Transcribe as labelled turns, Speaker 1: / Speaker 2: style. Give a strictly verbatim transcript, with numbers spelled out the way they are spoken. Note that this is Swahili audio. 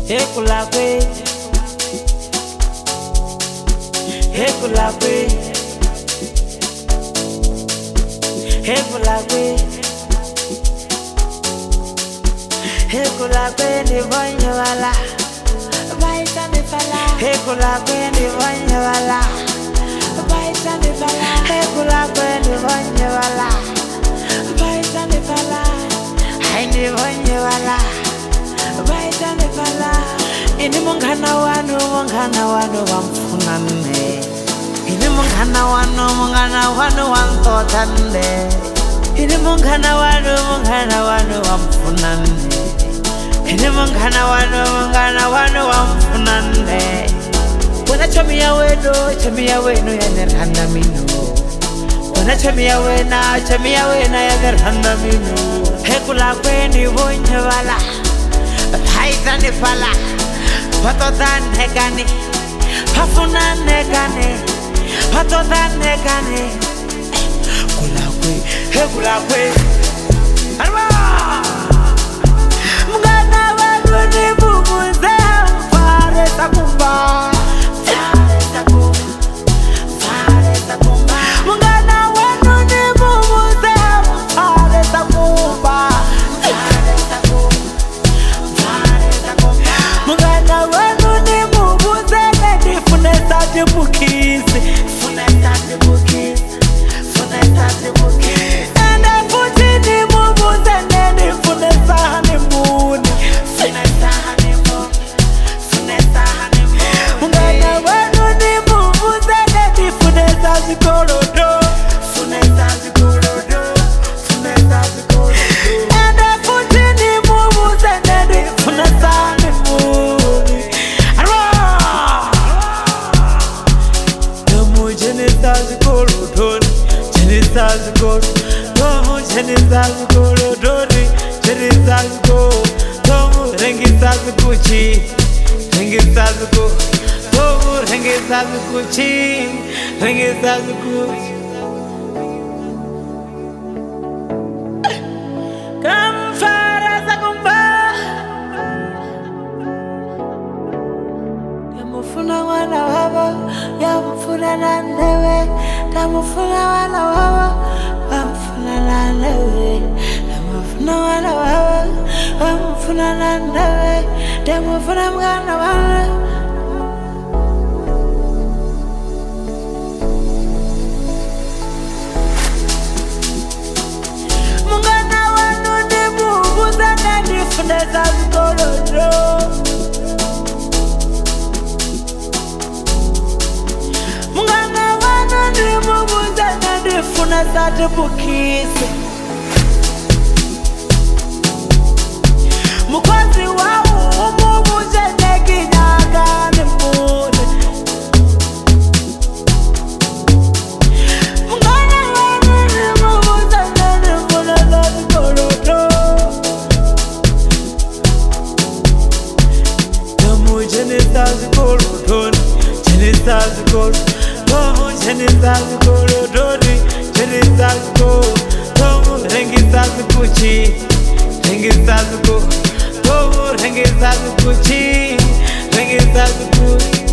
Speaker 1: Hekulakwe, Hekulakwe, Hekulakwe, Hekulakwe ni bonye wala, baita ni fala. Hekulakwe ni bonye wala, baita ni fala. Hekulakwe ni bonye wala, baita ni fala. Hai ni bonye wala, baita ni fala. Ini mungana wanu, mungana wanu wamfunane. Ini mungana wanu, mungana wanu wantotande. Ini mungana wanu, mungana wanu wamfunane. Ini mungana wanu, mungana wanu wamfunane. Wana chamia weno, chamia weno ya nerhanda minu. Wana chamia wena, chamia wena ya nerhanda minu. Hekulakwe ni bonye wala, baita ni fala. Patodan negane, pafuna negane, patodan negane. Kulakwe, he kulakwe. Arba, mungana wanu ni bubuze, fare takumba, fare takumba, fare takumba. Mungana wanu ni bubuze, fare takumba, fare takumba, fare takumba. Mungana wanu ni mubuze nedi funeta de bukisi, funeta de bukisi, funeta de bukisi. Ende futi ni mubuze nedi funeta honeymoon, funeta honeymoon, funeta honeymoon. Mungana wanu ni mubuze nedi funeta zikorodo, funeta zikorodo, funeta zikorodo. Ende futi ni mubuze nedi funeta honeymoon. Genesis go, Tomu Genesis go, Dodi Genesis go, Tomu Rengisas Gucci, Rengisas go, Tomu Rengisas Gucci, Rengisas Gucci. Come far as a gumba, Yamufuna wana wawa, Yamufuna nandewe. Tamufuna wala wawa, wamfuna nandewe. Tamufuna wala wawa, wamfuna nandewe. Tamufuna mgana wala. Mungana wanu ni mubuza nani funeza zikolodo. Funeta de bukisi, mukwazi wawu umubuze neginyaga nimune. Mungana wanu nimubuze nenifuna zikolodo. Tomu Genesis kolodo, Genesis kolodo, Tomu Genesis kolodo. Genesis go, Tomu Rengisas Gucci, Rengisas go, Tomu Rengisas Gucci, Rengisas Gucci.